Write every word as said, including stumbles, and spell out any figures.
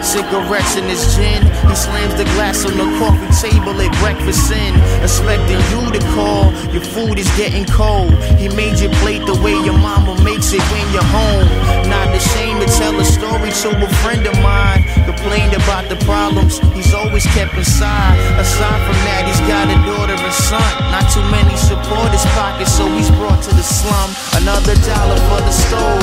cigarettes in his gin. He slams the glass on the coffee table at breakfast in, expecting you to call. Your food is getting cold. He made your plate the way your mama makes it when you're home. Not ashamed to tell a story to a friend of mine. Complained about the problems he's always kept inside. Aside from that, he's got a daughter and son. Not too many support his pockets, so he's brought to the slum. Another dollar for the stove.